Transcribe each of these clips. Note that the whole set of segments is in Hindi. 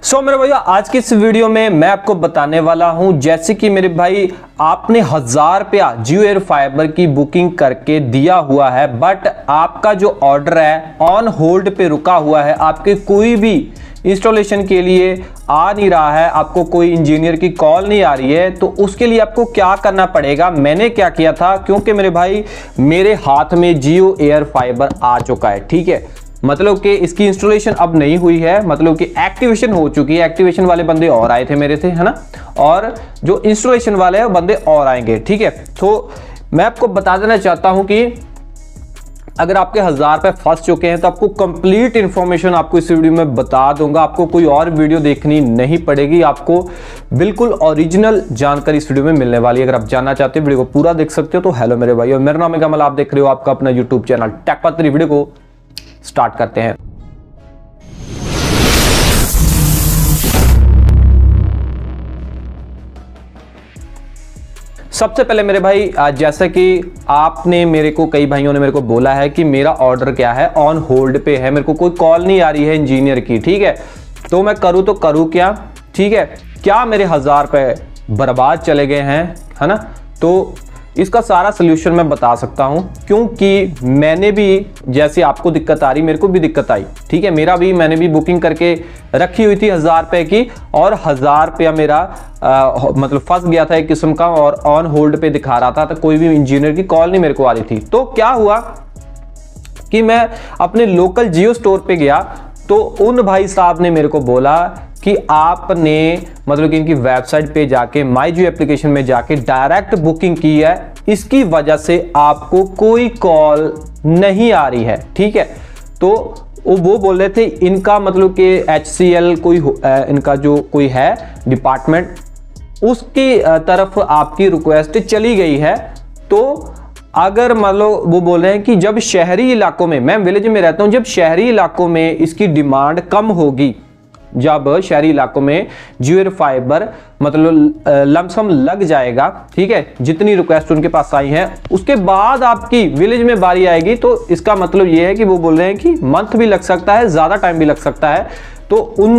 सो मेरे भैया आज की इस वीडियो में मैं आपको बताने वाला हूं, जैसे कि मेरे भाई आपने 1000 रुपया जियो एयर फाइबर की बुकिंग करके दिया हुआ है, बट आपका जो ऑर्डर है ऑन होल्ड पे रुका हुआ है, आपके कोई भी इंस्टॉलेशन के लिए आ नहीं रहा है, आपको कोई इंजीनियर की कॉल नहीं आ रही है। तो उसके लिए आपको क्या करना पड़ेगा, मैंने क्या किया था, क्योंकि मेरे भाई मेरे हाथ में जियो एयर फाइबर आ चुका है, ठीक है। मतलब कि इसकी इंस्टॉलेशन अब नहीं हुई है, मतलब कि एक्टिवेशन हो चुकी है। एक्टिवेशन वाले बंदे और आए थे मेरे से, है ना, और जो इंस्टॉलेशन वाले हैं बंदे और आएंगे, ठीक है। तो मैं आपको बता देना चाहता हूं कि अगर आपके 1000 रुपए फंस चुके हैं तो आपको कंप्लीट इंफॉर्मेशन आपको इस वीडियो में बता दूंगा। आपको कोई और वीडियो देखनी नहीं पड़ेगी, आपको बिल्कुल ओरिजिनल जानकारी इस वीडियो में मिलने वाली है। अगर आप जानना चाहते हो वीडियो को पूरा देख सकते हो। तो हेलो मेरे भाई, मेरा नाम है कमल, आप देख रहे हो आपका अपना यूट्यूब चैनल टेक पत्री। वीडियो को स्टार्ट करते हैं। सबसे पहले मेरे भाई, जैसा कि आपने मेरे को, कई भाइयों ने मेरे को बोला है कि मेरा ऑर्डर क्या है ऑन होल्ड पे है, मेरे को कोई कॉल नहीं आ रही है इंजीनियर की, ठीक है। तो मैं करूं तो करूं क्या, ठीक है। क्या मेरे 1000 रुपए बर्बाद चले गए हैं, है ना। तो इसका सारा सोल्यूशन मैं बता सकता हूं, क्योंकि मैंने भी, जैसे आपको दिक्कत आ रही मेरे को भी दिक्कत आई, ठीक है। मैंने भी बुकिंग करके रखी हुई थी 1000 रुपए की, और 1000 रुपया मेरा मतलब फंस गया था एक किस्म का, और ऑन होल्ड पे दिखा रहा था। तो कोई भी इंजीनियर की कॉल नहीं मेरे को आ रही थी। तो क्या हुआ कि मैं अपने लोकल जियो स्टोर पे गया, तो उन भाई साहब ने मेरे को बोला कि आपने मतलब कि इनकी वेबसाइट पे जाके माई जियो एप्लीकेशन में जाके डायरेक्ट बुकिंग की है, इसकी वजह से आपको कोई कॉल नहीं आ रही है, ठीक है। तो वो बोल रहे थे इनका मतलब कि HCL कोई इनका जो कोई है डिपार्टमेंट, उसकी तरफ आपकी रिक्वेस्ट चली गई है। तो अगर मान लो वो बोल रहे हैं कि जब शहरी इलाकों में, मैं विलेज में रहता हूं, जब शहरी इलाकों में इसकी डिमांड कम होगी, जब शहरी इलाकों में जियो एयर फाइबर मतलब लमसम लग जाएगा, ठीक है, जितनी रिक्वेस्ट उनके पास आई है, उसके बाद आपकी विलेज में बारी आएगी। तो इसका मतलब ये है कि वो बोल रहे हैं कि मंथ भी लग सकता है, ज्यादा टाइम भी लग सकता है। तो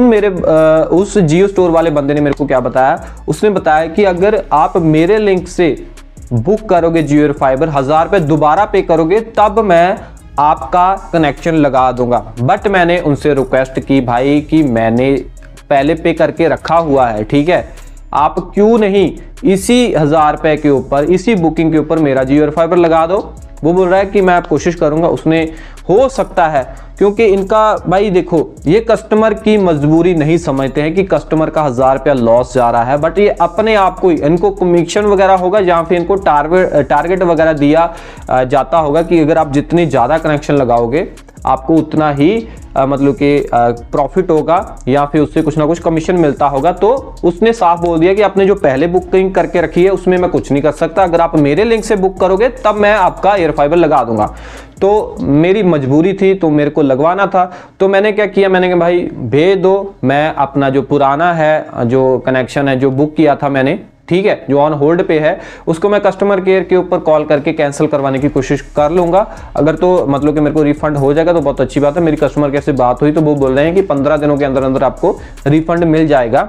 उस जियो स्टोर वाले बंदे ने मेरे को क्या बताया, उसने बताया कि अगर आप मेरे लिंक से बुक करोगे जियो एयर फाइबर, 1000 रुपए दोबारा पे करोगे, तब मैं आपका कनेक्शन लगा दूंगा। बट मैंने उनसे रिक्वेस्ट की भाई कि मैंने पहले पे करके रखा हुआ है, ठीक है, आप क्यों नहीं इसी 1000 रुपए के ऊपर, इसी बुकिंग के ऊपर मेरा जियो एयर फाइबर लगा दो। वो बोल रहा है कि मैं कोशिश करूंगा, उसने हो सकता है, क्योंकि इनका भाई देखो, ये कस्टमर की मजबूरी नहीं समझते हैं कि कस्टमर का 1000 रुपया लॉस जा रहा है, बट ये अपने आप को, इनको कमीशन वगैरह होगा, जहां पे इनको टारगेट वगैरह दिया जाता होगा कि अगर आप जितनी ज्यादा कनेक्शन लगाओगे आपको उतना ही मतलब कि प्रॉफिट होगा, या फिर उससे कुछ ना कुछ कमीशन मिलता होगा। तो उसने साफ बोल दिया कि आपने जो पहले बुकिंग करके रखी है उसमें मैं कुछ नहीं कर सकता, अगर आप मेरे लिंक से बुक करोगे तब मैं आपका एयर फाइबर लगा दूंगा। तो मेरी मजबूरी थी, तो मेरे को लगवाना था। तो मैंने क्या किया, मैंने कहा भाई भेज दो, मैं अपना जो पुराना है जो कनेक्शन है जो बुक किया था मैंने, ठीक है, जो ऑन होल्ड पे है, उसको मैं कस्टमर केयर के ऊपर कॉल करके कैंसिल करवाने की कोशिश कर लूंगा। अगर तो मतलब कि मेरे को रिफंड हो जाएगा तो बहुत अच्छी बात है। मेरी कस्टमर केयर से बात हुई तो वो बोल रहे हैं कि 15 दिनों के अंदर अंदर आपको रिफंड मिल जाएगा।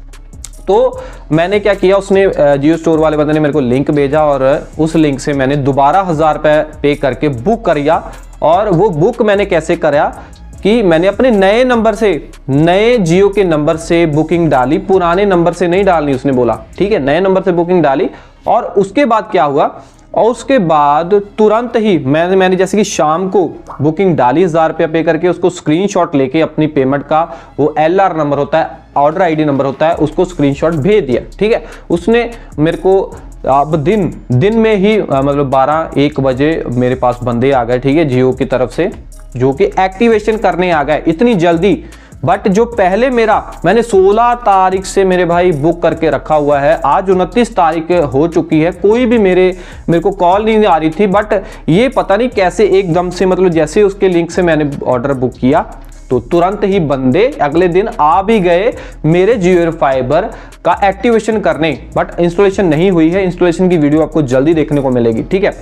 तो मैंने क्या किया, उसने जियो स्टोर वाले बंदे ने मेरे को लिंक भेजा, और उस लिंक से मैंने दोबारा 1000 रुपए पे करके बुक किया। और वो बुक मैंने कैसे करा कि मैंने अपने नए नंबर से, नए जियो के नंबर से बुकिंग डाली, पुराने नंबर से नहीं डालनी उसने बोला, ठीक है, नए नंबर से बुकिंग डाली। और उसके बाद क्या हुआ, और उसके बाद तुरंत ही मैंने जैसे कि शाम को बुकिंग डाली 1000 रुपया पे करके, उसको स्क्रीनशॉट लेके अपनी पेमेंट का वो LR नंबर होता है, ऑर्डर ID नंबर होता है, उसको स्क्रीनशॉट भेज दिया, ठीक है। उसने मेरे को अब दिन में ही मतलब 12-1 बजे मेरे पास बंदे आ गए, ठीक है, जियो की तरफ से, जो कि एक्टिवेशन करने आ गए इतनी जल्दी। बट जो पहले मैंने 16 तारीख से मेरे भाई बुक करके रखा हुआ है, आज 29 तारीख हो चुकी है, कोई भी मेरे को कॉल नहीं आ रही थी। बट ये पता नहीं कैसे एकदम से, मतलब जैसे उसके लिंक से मैंने ऑर्डर बुक किया तो तुरंत ही बंदे अगले दिन आ भी गए मेरे जियो एयर फाइबर का एक्टिवेशन करने। बट इंस्टॉलेशन नहीं हुई है, इंस्टॉलेशन की वीडियो आपको जल्दी देखने को मिलेगी, ठीक है।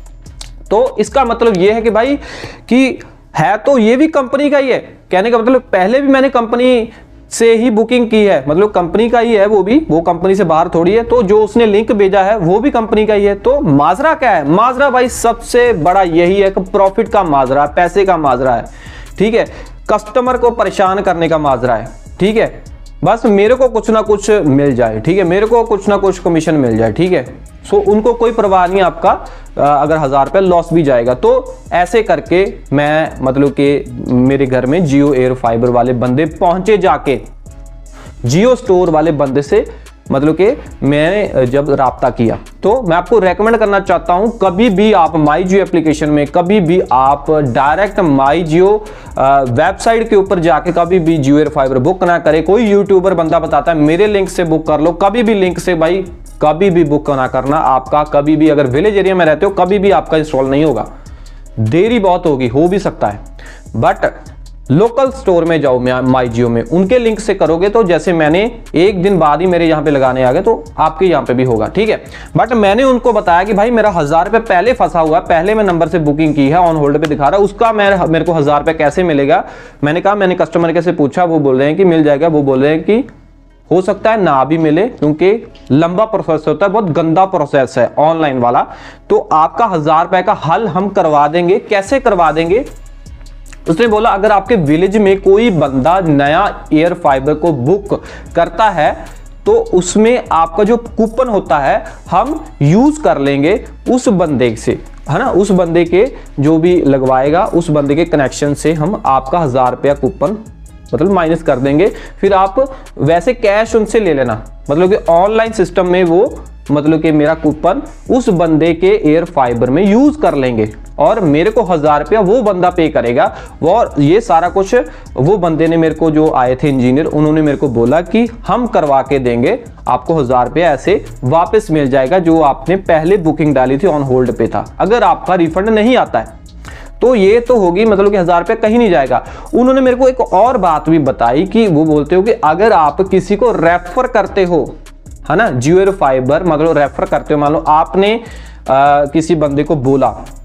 तो इसका मतलब ये है कि भाई कि है तो ये भी कंपनी का ही है, कहने का मतलब पहले भी मैंने कंपनी से ही बुकिंग की है, मतलब कंपनी का ही है, वो कंपनी से बाहर थोड़ी है, तो जो उसने लिंक भेजा है वो भी कंपनी का ही है। तो माजरा क्या है? माजरा भाई सबसे बड़ा यही है कि प्रॉफिट का माजरा, पैसे का माजरा है, ठीक है, कस्टमर को परेशान करने का माजरा है, ठीक है, बस मेरे को कुछ ना कुछ मिल जाए, ठीक है, मेरे को कुछ ना कुछ कमीशन मिल जाए, ठीक है। सो उनको कोई परवाह नहीं आपका अगर 1000 रुपये लॉस भी जाएगा। तो ऐसे करके मैं मतलब कि मेरे घर में जियो एयर फाइबर वाले बंदे पहुंचे, जाके जियो स्टोर वाले बंदे से मतलब कि मैंने जब राब्ता किया, तो मैं आपको रेकमेंड करना चाहता हूं, कभी भी आप माई जियो एप्लीकेशन में, कभी भी आप डायरेक्ट माई जियो वेबसाइट के ऊपर जाके कभी भी जियो एयर फाइबर बुक ना करें। कोई यूट्यूबर बंदा बताता है मेरे लिंक से बुक कर लो, कभी भी लिंक से भाई कभी भी बुक ना करना। आपका कभी भी, अगर विलेज एरिया में रहते हो, कभी भी आपका इंस्टॉल नहीं होगा, देरी बहुत होगी, हो भी सकता है, बट लोकल स्टोर में जाओ माई जियो में, उनके लिंक से करोगे तो जैसे मैंने एक दिन बाद ही मेरे यहाँ पे लगाने आ गए, तो आपके यहाँ पे भी होगा, ठीक है। बट मैंने उनको बताया कि भाई मेरा 1000 रुपये पहले फंसा हुआ, पहले मैं नंबर से बुकिंग की है, ऑन होल्ड पे दिखा रहा है, उसका मेरे को 1000 रुपये कैसे मिलेगा? मैंने कहा, मैंने कस्टमर के से पूछा, वो बोल रहे हैं कि मिल जाएगा, वो बोल रहे हैं कि हो सकता है ना भी मिले, क्योंकि लंबा प्रोसेस होता है, बहुत गंदा प्रोसेस है ऑनलाइन वाला। तो आपका 1000 रुपये का हल हम करवा देंगे। कैसे करवा देंगे? उसने बोला अगर आपके विलेज में कोई बंदा नया एयर फाइबर को बुक करता है तो उसमें आपका जो कूपन होता है हम यूज कर लेंगे उस बंदे से, है ना, उस बंदे के जो भी लगवाएगा उस बंदे के कनेक्शन से हम आपका 1000 रुपया कूपन मतलब माइनस कर देंगे। फिर आप वैसे कैश उनसे ले लेना, मतलब कि ऑनलाइन सिस्टम में वो मतलब कि मेरा कूपन उस बंदे के एयर फाइबर में यूज कर लेंगे और मेरे को 1000 रुपया वो बंदा पे करेगा। और ये सारा कुछ वो बंदे ने मेरे को, जो आए थे इंजीनियर, उन्होंने मेरे को बोला कि हम करवा के देंगे आपको, 1000 रुपया ऐसे वापस मिल जाएगा जो आपने पहले बुकिंग डाली थी, ऑन होल्ड पे था। अगर आपका रिफंड नहीं आता है तो ये तो होगी, मतलब कि 1000 रुपया कहीं नहीं जाएगा। उन्होंने मेरे को एक और बात भी बताई कि वो बोलते हो कि अगर आप किसी को रेफर करते हो, है ना, जियो एयर फाइबर मतलब रेफर करते हो, मान लो आपने किसी बंदे को बोला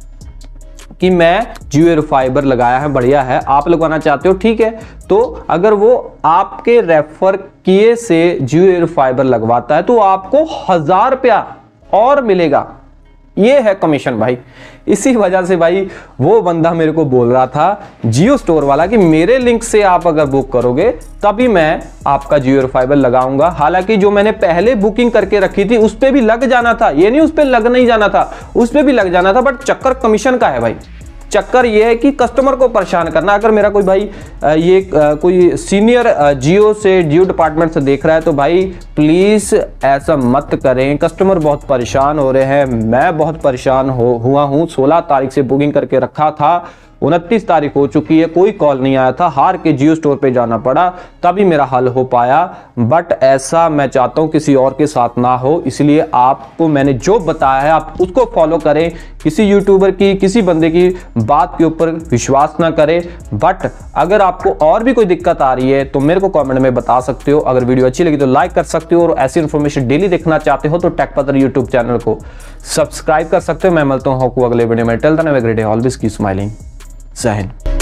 कि मैं जियो एयर फाइबर लगाया है, बढ़िया है, आप लगवाना चाहते हो, ठीक है, तो अगर वो आपके रेफर किए से जियो एयर फाइबर लगवाता है तो आपको 1000 रुपया और मिलेगा। ये है कमीशन भाई। इसी वजह से भाई वो बंदा मेरे को बोल रहा था, जियो स्टोर वाला, कि मेरे लिंक से आप अगर बुक करोगे तभी मैं आपका जियो एयर फाइबर लगाऊंगा। हालांकि जो मैंने पहले बुकिंग करके रखी थी उस पे भी लग जाना था, ये नहीं उस पे लग नहीं जाना था, उस पे भी लग जाना था, बट चक्कर कमीशन का है भाई। चक्कर ये है कि कस्टमर को परेशान करना। अगर मेरा कोई भाई कोई सीनियर जियो डिपार्टमेंट से देख रहा है तो भाई प्लीज ऐसा मत करें। कस्टमर बहुत परेशान हो रहे हैं, मैं बहुत परेशान हुआ हूँ। 16 तारीख से बुकिंग करके रखा था, 29 तारीख हो चुकी है, कोई कॉल नहीं आया था, हार के जियो स्टोर पे जाना पड़ा, तभी मेरा हल हो पाया। बट ऐसा मैं चाहता हूं किसी और के साथ ना हो, इसलिए आपको मैंने जो बताया है आप उसको फॉलो करें। किसी यूट्यूबर की, किसी बंदे की बात के ऊपर विश्वास ना करें। बट अगर आपको और भी कोई दिक्कत आ रही है तो मेरे को कमेंट में बता सकते हो। अगर वीडियो अच्छी लगी तो लाइक कर सकते हो, और ऐसी इन्फॉर्मेशन डेली देखना चाहते हो तो टेक पत्र यूट्यूब चैनल को सब्सक्राइब कर सकते हो। मैं मिलता हूं अगले वीडियो में। Till then have a great day, always keep smiling. Jai Hind.